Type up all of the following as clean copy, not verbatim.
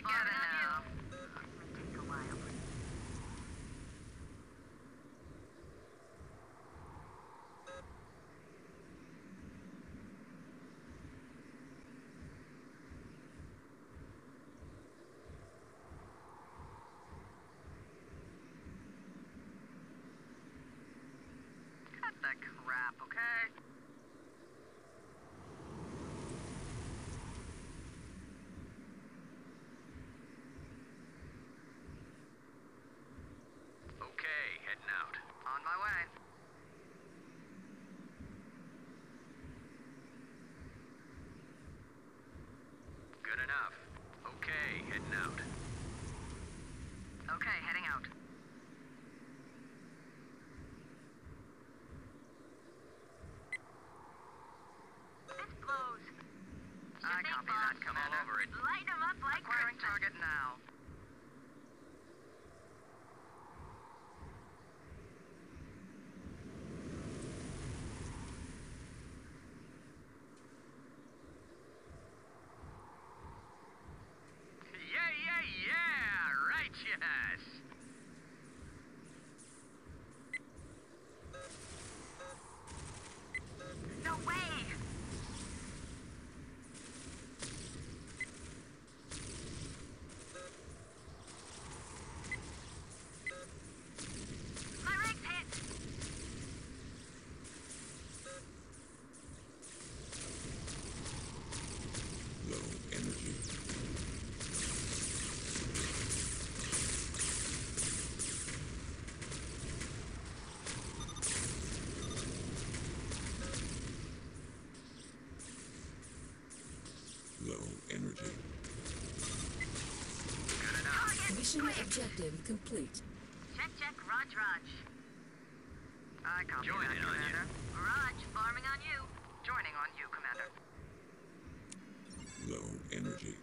get it now. May take a while. Cut the crap, okay? Okay, heading out. On my way. Good enough. Okay, heading out. Okay, heading out. This blows. I Just copy ain't that, boss. Commander. All over it. Light 'em up like Acquiring Christmas. target now. Yeah, righteous! No way! My rig's hit! Low energy. Low energy. Good enough. Target! Mission Quick! objective complete. Check, Raj. I copy Joining that, on you. Commander. Raj, farming on you. Joining on you, Commander. Low energy.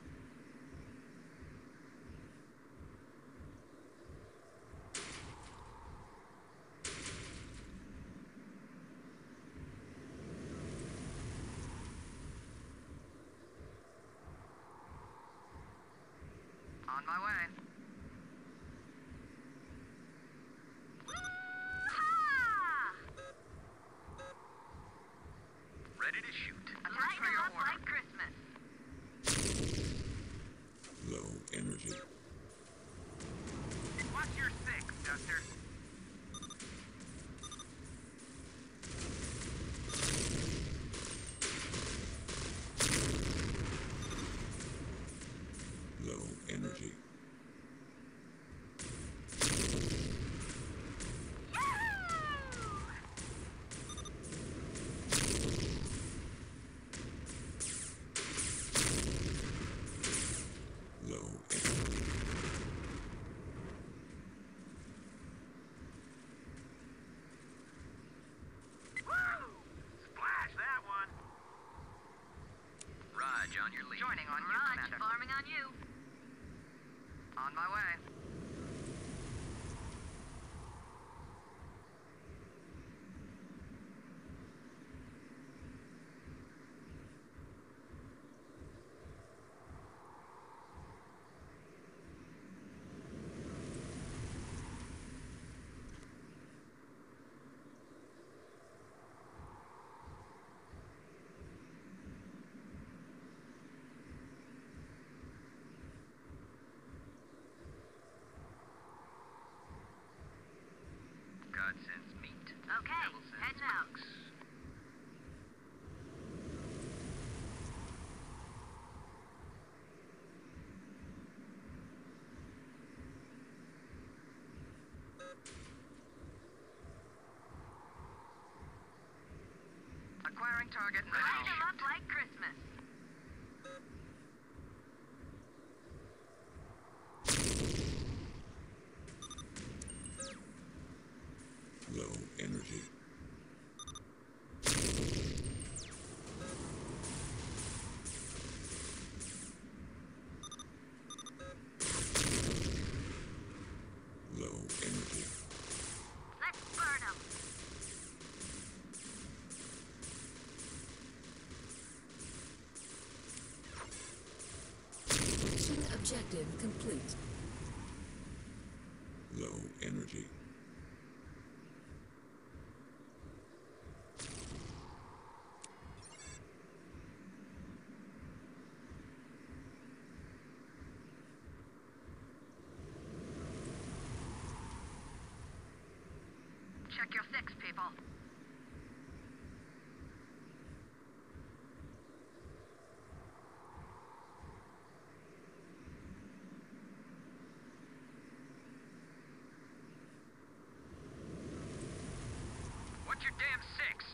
On my way. Woo-ha! Ready to shoot. Attack Light for 'em your up order. like Christmas. Low energy. Watch your six, Duster. Low energy. Yahoo! Low energy. Woo! Splash that one. Raj, on your lead. Joining on you, Raj, Commander. farming on you. On my way. God sends meat. Okay, Devil sends heading out. cooks. Acquiring target Light 'em now. up like Christmas. Low energy. Low energy. Let's burn 'em. Objective complete. Low energy. Check your six, people. What's your damn six?